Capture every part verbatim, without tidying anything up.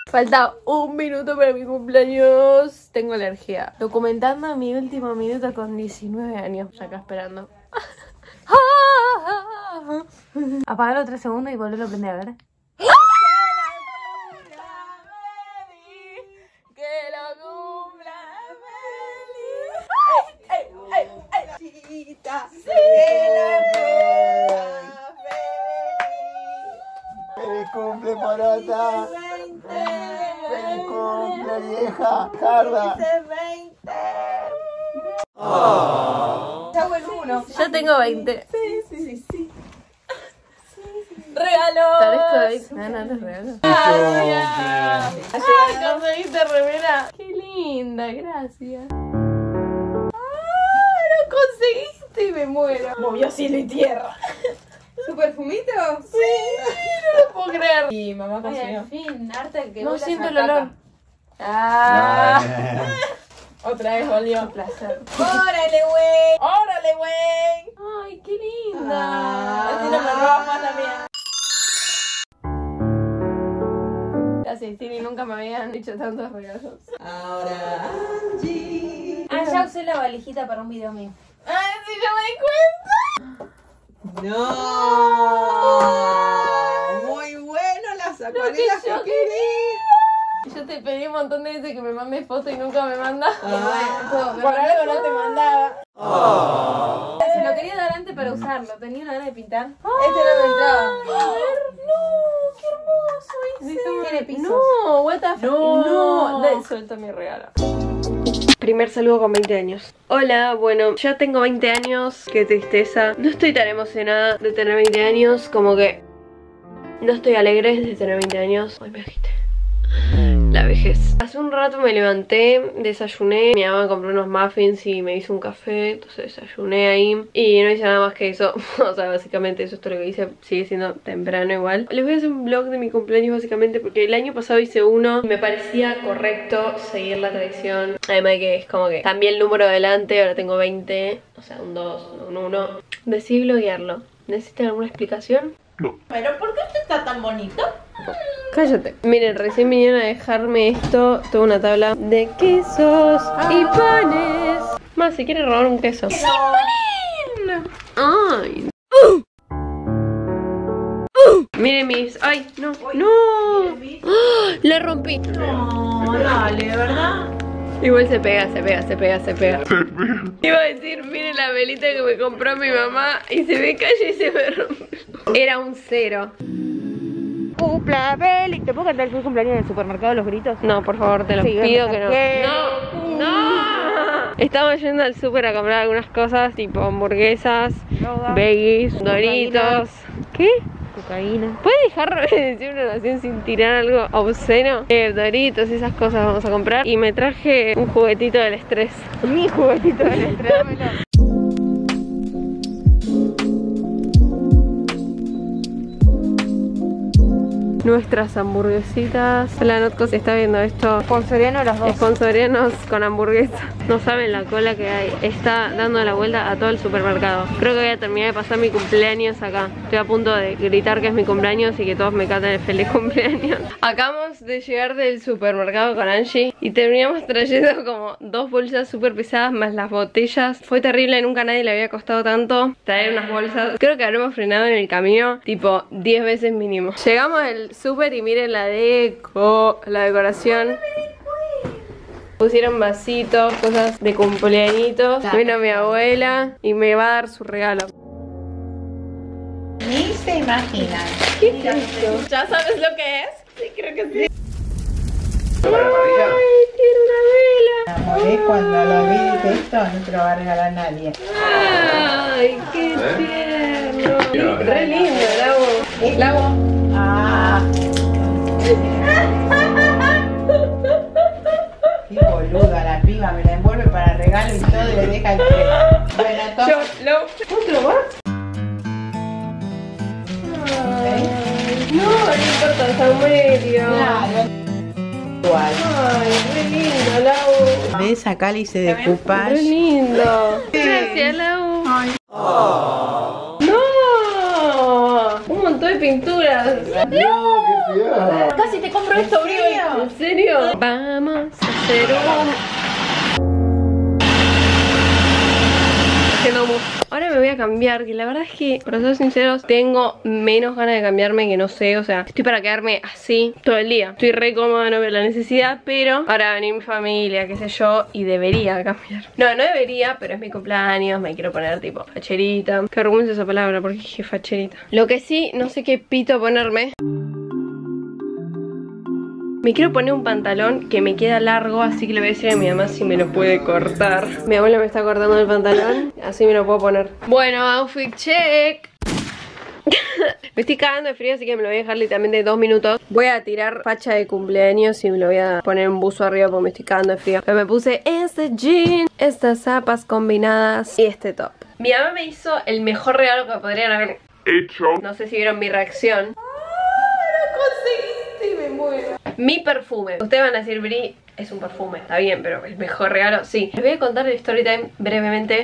Falta un minuto para mi cumpleaños. Tengo alergia. Documentando mi último minuto con diecinueve años. Ya acá esperando. Apagalo tres segundos y volverlo a prender, a ver. Que lo cumpla feliz. ¡Ay, ay, ay! ¡Chiquita! ¡Que lo cumpla feliz! ¡Feliz cumple, Morota! ¡Feliz cumple, vieja! ¡Carda! Oh. Ya el uno. Ya tengo veinte. Sí, sí, sí, sí. ¡Regalos! Parezco de veinte. No, no, no regalos. ¡Gracias! ¡Ay, conseguiste remera! ¡Qué linda! Gracias. ¡Ah! ¡Lo conseguiste! Y me muero. Movió cielo y tierra. ¿Su perfumito? Sí, no lo puedo creer. Y mamá consiguió. Al fin, arte que no siento el olor. Ah. Otra vez volvió. Un placer. ¡Órale, güey! ¡Órale, güey! ¡Ay, qué linda! Ah. Así no me robas más también. Gracias, Tini, nunca me habían dicho tantos regalos. Ahora, Angie. Ah, ya usé la valijita para un video mío. ¡Ay, sí, ya me di cuenta! ¡No! Muy bueno las acuarelas que, que quería. Yo te pedí un montón de veces que me mandes fotos y nunca me mandas. Ah, por algo no te mandaba. Oh. Se lo quería dar antes para usarlo. Tenía una gana de pintar. Oh. Este no me entraba. A ver, no, qué hermoso ese. Tiene pisos. No, what the fuck. No. No, de suelta mi regalo. Primer saludo con veinte años. Hola, bueno, ya tengo veinte años. Qué tristeza. No estoy tan emocionada de tener veinte años. Como que no estoy alegre de tener veinte años. Ay, me agité. La vejez. Hace un rato me levanté, desayuné. Mi mamá compró unos muffins y me hizo un café. Entonces desayuné ahí y no hice nada más que eso. O sea, básicamente eso es todo lo que hice. Sigue siendo temprano igual. Les voy a hacer un vlog de mi cumpleaños básicamente porque el año pasado hice uno y me parecía correcto seguir la tradición. Además de que es como que cambié el número adelante. Ahora tengo veinte. O sea, un dos, un uno. Decidí bloguearlo. ¿Necesitan alguna explicación? No. ¿Pero por qué usted está tan bonito? Cállate. Miren, recién vinieron a dejarme esto. Toda una tabla de quesos y panes. Más, si quiere robar un queso. Ay. Uh. Uh. Miren mis. Ay, no. No. ¡Oh! Le rompí. No, dale, ¿verdad? Igual se pega, se pega, se pega, se pega. Iba a decir, miren la velita que me compró mi mamá y se me calla y se me rompe. Era un cero. Cupla feliz. ¿Te puedo cantar el feliz cumpleaños en el supermercado los gritos? No, por favor, te lo Sí, pido me que no. saqué. No, no. Estamos yendo al súper a comprar algunas cosas tipo hamburguesas, Droga, veggies, cocaína. doritos. ¿Qué? cocaína. ¿Puede dejar de decir una oración sin tirar algo obsceno? Eh, doritos, esas cosas vamos a comprar. Y me traje un juguetito del estrés. Mi juguetito del estrés, dámelo. Nuestras hamburguesitas. La Notco si está viendo esto. Sponsoriano las dos. Sponsorianos con hamburguesa. No saben la cola que hay. Está dando la vuelta a todo el supermercado. Creo que voy a terminar de pasar mi cumpleaños acá. Estoy a punto de gritar que es mi cumpleaños y que todos me canten el feliz cumpleaños. Acabamos de llegar del supermercado con Angie y terminamos trayendo como dos bolsas súper pesadas más las botellas. Fue terrible, nunca a nadie le había costado tanto traer unas bolsas. Creo que habremos frenado en el camino tipo diez veces mínimo. Llegamos al súper y miren la deco, la decoración. Pusieron vasitos, cosas de cumpleañitos. Vino mi abuela y me va a dar su regalo. Ni se imaginan. ¿Qué es esto? ¿Ya sabes lo que es? Sí, creo que sí. ¡Ay, tiene una vela! Me enamoré cuando lo vi y dije, esto no te lo va a regalar nadie. ¡Ay, qué tierno! Re lindo, Lau. Lau. Ah. Qué boluda la piba, me la envuelve para regalo y todo y le deja el que. Bueno, Yo, entonces. Lau. ¿Otro más? No, no importa, Samuelio. Claro. Igual. Ay, re lindo, Lau. ¿Ves a cálice de Re coupage? lindo. Gracias, Lau. Ay. ¡No! Un montón de pinturas. No, qué feo. Casi te compro esto, brío. ¿En serio? Vamos a hacer un... Ahora me voy a cambiar, que la verdad es que, para ser sinceros, tengo menos ganas de cambiarme que no sé, o sea, estoy para quedarme así todo el día. Estoy re cómoda, no veo la necesidad, pero ahora va a venir mi familia, qué sé yo, y debería cambiar. No, no debería, pero es mi cumpleaños, me quiero poner tipo facherita. Qué vergüenza esa palabra, porque dije facherita. Lo que sí, no sé qué pito ponerme. Me quiero poner un pantalón que me queda largo, así que le voy a decir a mi mamá si me lo puede cortar. Mi abuela me está cortando el pantalón, así me lo puedo poner. Bueno, outfit check. Me estoy cagando de frío, así que me lo voy a dejar literalmente dos minutos. Voy a tirar facha de cumpleaños y me lo voy a poner un buzo arriba porque me estoy cagando de frío. Pero me puse este jean, estas zapas combinadas y este top. Mi mamá me hizo el mejor regalo que podrían haber hecho. No sé si vieron mi reacción. Mi perfume. Ustedes van a decir, Bri, es un perfume, está bien, pero el mejor regalo, sí. Les voy a contar el story time brevemente.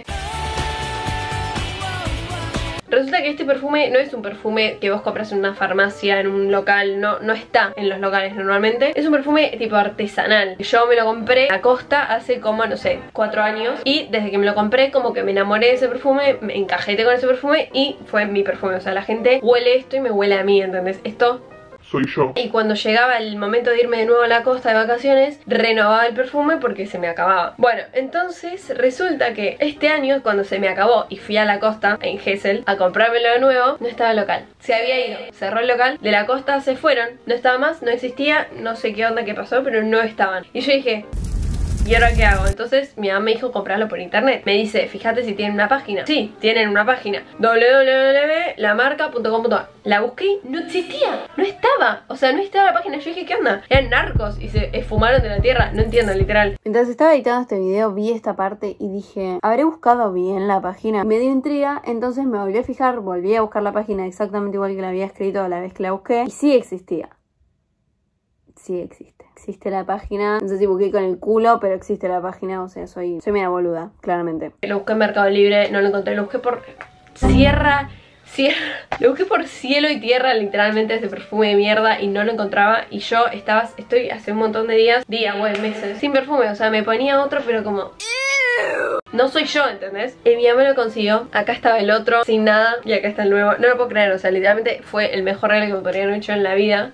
Resulta que este perfume no es un perfume que vos compras en una farmacia, en un local, no, no está en los locales normalmente. Es un perfume tipo artesanal. Yo me lo compré a Costa hace como, no sé, cuatro años. Y desde que me lo compré como que me enamoré de ese perfume, me encajete con ese perfume y fue mi perfume. O sea, la gente huele esto y me huele a mí, ¿entendés? Esto... soy yo. Y cuando llegaba el momento de irme de nuevo a la costa de vacaciones, renovaba el perfume porque se me acababa. Bueno, entonces resulta que este año, cuando se me acabó y fui a la costa, en Gesell, a comprármelo de nuevo, no estaba el local. Se había ido, cerró el local, de la costa se fueron, no estaba más, no existía, no sé qué onda, qué pasó, pero no estaban. Y yo dije... ¿y ahora qué hago? Entonces mi mamá me dijo comprarlo por internet. Me dice, fíjate si tienen una página. Sí, tienen una página, doble u doble u doble u punto la marca punto com punto a r. La busqué, no existía, no estaba. O sea, no estaba la página. Yo dije, ¿qué onda? Eran narcos y se esfumaron de la tierra. No entiendo, literal. Mientras estaba editando este video, vi esta parte y dije, ¿habré buscado bien la página? Me dio intriga, entonces me volví a fijar, volví a buscar la página exactamente igual que la había escrito a la vez que la busqué. Y sí existía. Sí existe. Existe la página, no sé si busqué con el culo, pero existe la página, o sea, soy, soy media boluda, claramente. Lo busqué en Mercado Libre, no lo encontré, lo busqué por sierra, sierra, lo busqué por cielo y tierra, literalmente, ese perfume de mierda, y no lo encontraba, y yo estaba, estoy hace un montón de días, días, güey, meses, sin perfume, o sea, me ponía otro, pero como... no soy yo, ¿entendés? Y mi mamá lo consiguió, acá estaba el otro, sin nada, y acá está el nuevo, no lo puedo creer, o sea, literalmente fue el mejor regalo que me podrían haber hecho en la vida.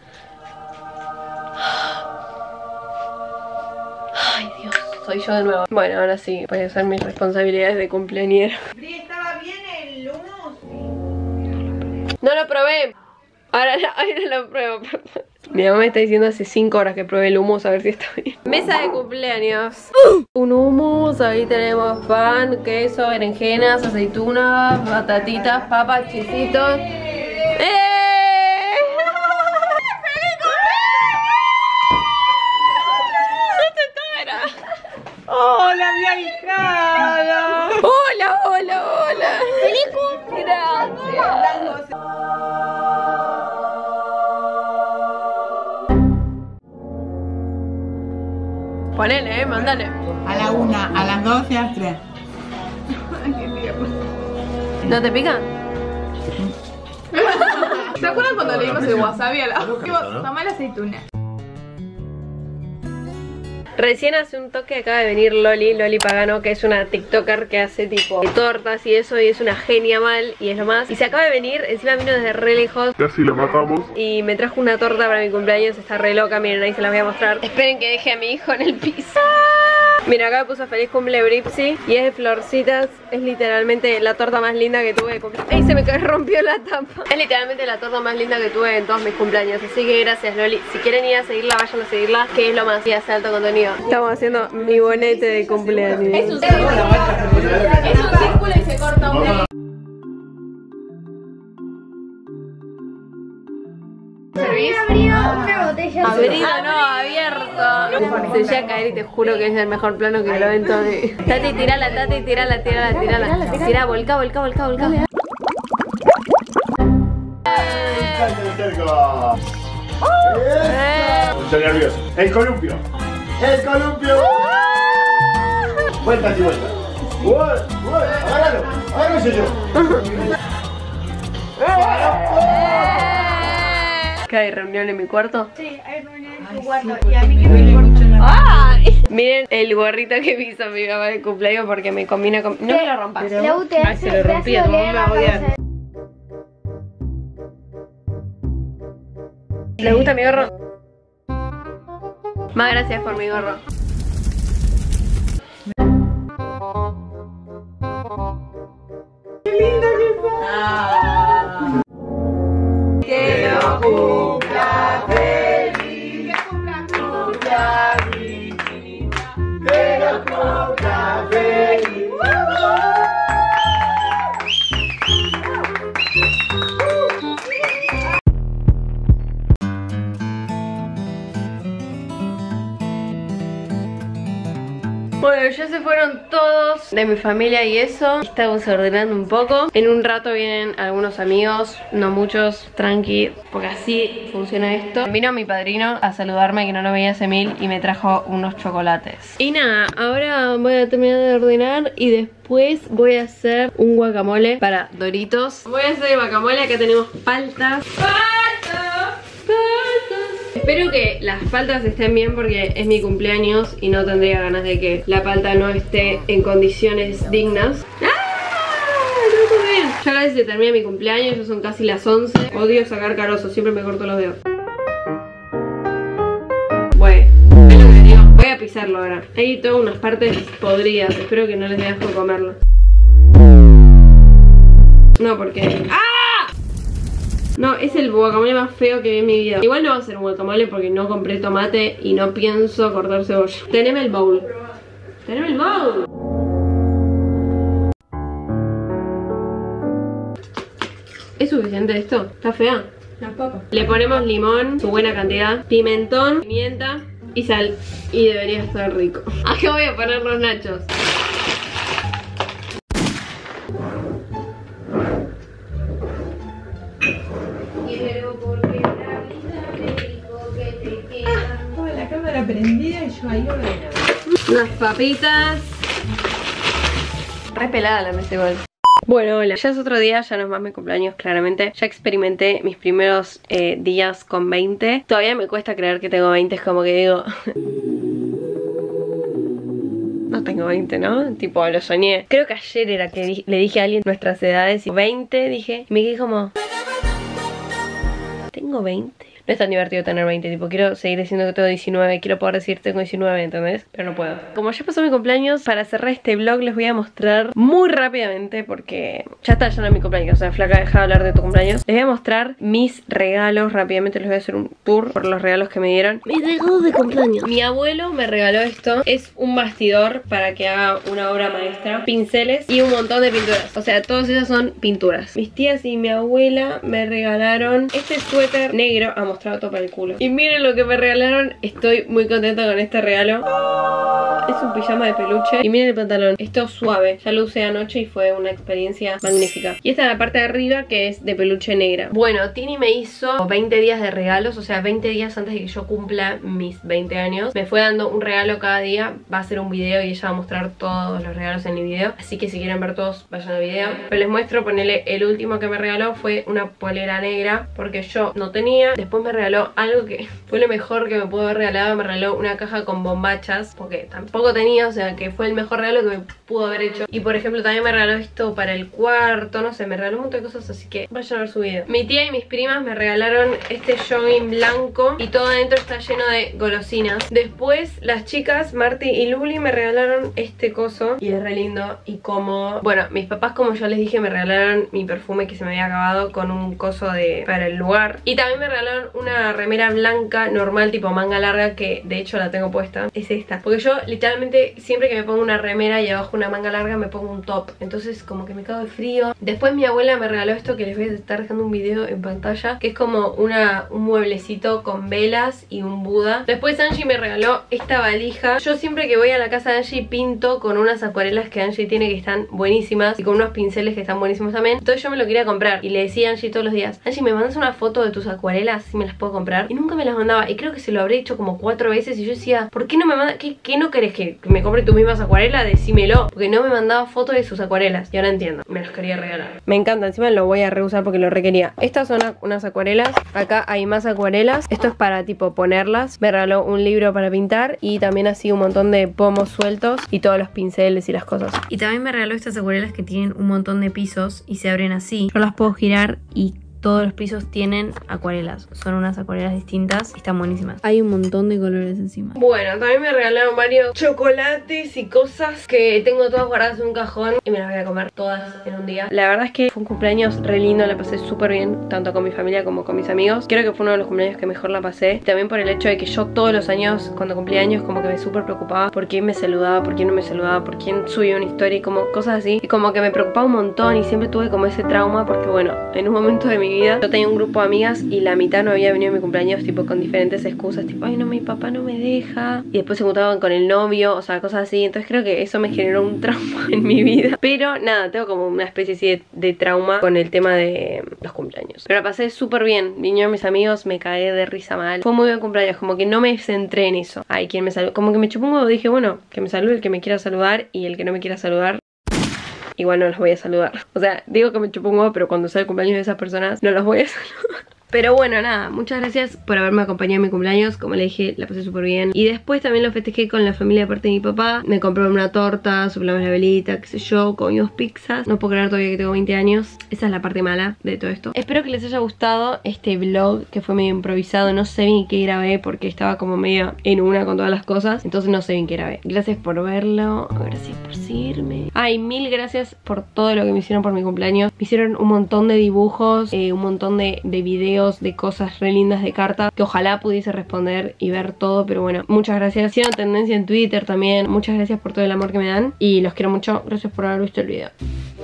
Ay, Dios, soy yo de nuevo. Bueno, ahora sí, voy a hacer mis responsabilidades de cumpleañera. ¿Estaba bien el hummus? No lo probé. Ahora, ahora lo pruebo. Mi mamá me está diciendo hace cinco horas que probé el hummus, a ver si está bien. Mesa de cumpleaños. Uh, un hummus, ahí tenemos pan, queso, berenjenas, aceitunas, batatitas, papas, chisitos. ¡Eh! ¡Hola, mi ahijada! ¡Hola, hola, hola! ¡Feliz cumple! Gracias. Ponele, eh, mandale. A la una, a las dos y a las tres. ¿No te pica? ¿Se acuerdan cuando leímos el wasabi a la... Tomá la aceituna. Recién hace un toque acaba de venir Loli, Loli Pagano, que es una tiktoker que hace tipo tortas y eso, y es una genia mal, y es lo más. Y se acaba de venir, encima vino desde re lejos. Casi la matamos. Y me trajo una torta para mi cumpleaños, está re loca, miren, ahí se la voy a mostrar. Esperen que deje a mi hijo en el piso. Mira, acá me puso feliz cumple Bripsy y es de florcitas, es literalmente la torta más linda que tuve de cumpleaños. ¡Ay, se me rompió la tapa! Es literalmente la torta más linda que tuve en todos mis cumpleaños, así que gracias, Loli. Si quieren ir a seguirla, vayan a seguirla, que es lo más, y hace alto contenido. Estamos haciendo mi bonete de cumpleaños. Es un círculo, es un círculo y se corta un... Abrido una botella. Abrido, no, abierto. Se llega a caer y te juro que es el mejor plano que lo ven todo. Tati, tirala, Tati, tirala, tirala, tirala. Tira, volca, volca, volca, volca. Estoy nervioso. El columpio. ¡El columpio! Vueltas y vueltas. Agárralo, agárralo yo. ¿Que hay reunión en mi cuarto? Sí, hay reunión en tu cuarto. Y a mí que me importa. ¡Ay! Miren el gorrito que me hizo mi mamá de cumpleaños porque me combina con... No me lo rompas. La U te Ay, hace, se lo te rompí, hace tu doler mamá la me odia. cabeza. ¿Les gusta mi gorro? Más gracias por mi gorro. Que lo cumpla feliz, que cumpla feliz, que lo cumpla feliz. Bueno, ya se fueron todos de mi familia y eso. Estamos ordenando un poco. En un rato vienen algunos amigos, no muchos, tranqui, porque así funciona esto. Vino mi padrino a saludarme, que no lo veía hace mil, y me trajo unos chocolates. Y nada, ahora voy a terminar de ordenar y después voy a hacer un guacamole para Doritos. Voy a hacer el guacamole, acá tenemos paltas. ¡Paltas! Espero que las paltas estén bien porque es mi cumpleaños y no tendría ganas de que la palta no esté en condiciones dignas. ¡Ah! No, muy bien. Ya casi se termina mi cumpleaños, ya son casi las once. Odio sacar carozo, siempre me corto los dedos. Bueno, es lo que digo. Voy a pisarlo ahora. Hay todas unas partes podridas, espero que no les dé asco comerlo. No, porque... ¡Ah! No, es el guacamole más feo que vi en mi vida. Igual no va a ser un guacamole porque no compré tomate y no pienso cortar cebolla. Teneme el bowl. Teneme el bowl. ¿Es suficiente esto? ¿Está fea? Las papas. Le ponemos limón, su buena cantidad, pimentón, pimienta y sal. Y debería estar rico. Acá voy a poner los nachos. La cámara prendida y yo ahí ordenando. Unas papitas. Re pelada la mesa igual. Bueno, hola, ya es otro día, ya no es más mi cumpleaños, claramente. Ya experimenté mis primeros eh, días con veinte. Todavía me cuesta creer que tengo veinte, es como que digo... No tengo veinte, ¿no? Tipo, lo soñé. Creo que ayer era que di le dije a alguien nuestras edades y veinte, dije, y me quedé como... ¿Tengo veinte? No es tan divertido tener veinte, tipo, quiero seguir diciendo que tengo diecinueve, quiero poder decir tengo diecinueve, ¿entendés? Pero no puedo. Como ya pasó mi cumpleaños, para cerrar este vlog les voy a mostrar muy rápidamente, porque ya está, ya no es mi cumpleaños, o sea, flaca, deja de hablar de tu cumpleaños. Les voy a mostrar mis regalos, rápidamente les voy a hacer un tour por los regalos que me dieron. Mis regalos de cumpleaños. Mi abuelo me regaló esto, es un bastidor para que haga una obra maestra, pinceles y un montón de pinturas. O sea, todas esas son pinturas. Mis tías y mi abuela me regalaron este suéter negro, a mostrado todo para el culo. Y miren lo que me regalaron, estoy muy contenta con este regalo. Es un pijama de peluche. Y miren el pantalón, esto es suave. Ya lo usé anoche y fue una experiencia magnífica. Y esta es la parte de arriba que es de peluche negra. Bueno, Tini me hizo veinte días de regalos, o sea, veinte días antes de que yo cumpla mis veinte años. Me fue dando un regalo cada día. Va a ser un video y ella va a mostrar todos los regalos en el video. Así que si quieren ver todos, vayan al video. Pero les muestro, ponele, el último que me regaló fue una polera negra, porque yo no tenía. Después me regaló algo que fue lo mejor que me pudo haber regalado. Me regaló una caja con bombachas, porque tampoco tenía, o sea que fue el mejor regalo que me pudo haber hecho. Y por ejemplo también me regaló esto para el cuarto, no sé, me regaló un montón de cosas, así que vayan a ver su video. Mi tía y mis primas me regalaron este jogging blanco y todo adentro está lleno de golosinas. Después las chicas, Marti y Luli, me regalaron este coso y es re lindo y cómodo. Bueno, mis papás, como ya les dije, me regalaron mi perfume que se me había acabado con un coso de para el lugar. Y también me regalaron una remera blanca normal, tipo manga larga, que de hecho la tengo puesta. Es esta, porque yo literalmente siempre que me pongo una remera y abajo una manga larga me pongo un top, entonces como que me cago de frío. Después mi abuela me regaló esto que les voy a estar dejando un video en pantalla, que es como una, un mueblecito con velas y un Buda. Después Angie me regaló esta valija. Yo siempre que voy a la casa de Angie pinto con unas acuarelas que Angie tiene que están buenísimas y con unos pinceles que están buenísimos también. Entonces yo me lo quería comprar y le decía a Angie todos los días, Angie, ¿me mandas una foto de tus acuarelas si me las puedo comprar? Y nunca me las mandaba y creo que se lo habré hecho como cuatro veces y yo decía, ¿por qué no me manda? ¿Qué, qué no querés querés que me compre tus mismas acuarelas? Decímelo, porque no me mandaba fotos de sus acuarelas. Y ahora entiendo, me los quería regalar. Me encanta, encima lo voy a reusar porque lo requería. Estas son unas acuarelas. Acá hay más acuarelas. Esto es para tipo ponerlas. Me regaló un libro para pintar y también así un montón de pomos sueltos y todos los pinceles y las cosas. Y también me regaló estas acuarelas que tienen un montón de pisos y se abren así. Yo las puedo girar y todos los pisos tienen acuarelas. Son unas acuarelas distintas y están buenísimas. Hay un montón de colores encima. Bueno, también me regalaron varios chocolates y cosas que tengo todas guardadas en un cajón y me las voy a comer todas en un día. La verdad es que fue un cumpleaños re lindo, la pasé súper bien, tanto con mi familia como con mis amigos. Creo que fue uno de los cumpleaños que mejor la pasé. También por el hecho de que yo todos los años, cuando cumplía años, como que me súper preocupaba por quién me saludaba, por quién no me saludaba, por quién subía una historia y como cosas así. Y como que me preocupaba un montón y siempre tuve como ese trauma porque bueno, en un momento de mi vida yo tenía un grupo de amigas y la mitad no había venido a mi cumpleaños tipo con diferentes excusas, tipo ay no, mi papá no me deja, y después se juntaban con el novio, o sea, cosas así. Entonces creo que eso me generó un trauma en mi vida, pero nada, tengo como una especie así de, de trauma con el tema de los cumpleaños. Pero la pasé súper bien, vinieron mis amigos, me cagué de risa mal, fue muy buen cumpleaños, como que no me centré en eso, ay, quien me saludó, como que me chupó un huevo, dije bueno, que me salude el que me quiera saludar y el que no me quiera saludar igual no los voy a saludar. O sea, digo que me chupo un huevo, pero cuando sea el cumpleaños de esas personas no los voy a saludar. Pero bueno, nada, muchas gracias por haberme acompañado en mi cumpleaños. Como le dije, la pasé súper bien. Y después también lo festejé con la familia de parte de mi papá. Me compraron una torta, soplamos la velita, qué sé yo, comimos pizzas. No puedo creer todavía que tengo veinte años. Esa es la parte mala de todo esto. Espero que les haya gustado este vlog, que fue medio improvisado. No sé bien qué grabé porque estaba como medio en una con todas las cosas. Entonces no sé bien qué grabé. Gracias por verlo, gracias por seguirme. Ay, mil gracias por todo lo que me hicieron por mi cumpleaños. Me hicieron un montón de dibujos, eh, un montón de, de videos, de cosas re lindas de carta que ojalá pudiese responder y ver todo, pero bueno, muchas gracias. Hicieron tendencia en Twitter también. Muchas gracias por todo el amor que me dan y los quiero mucho. Gracias por haber visto el video.